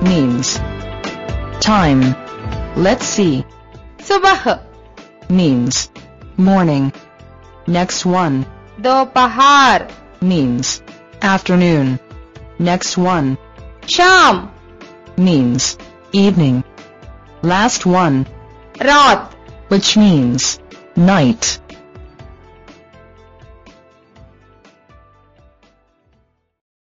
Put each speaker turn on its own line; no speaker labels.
means time. Let's see.
सुबह
Means morning. Next one.
दोपहर
Means afternoon. Next one.
शाम
Means evening. Last one.
रात
Which means night.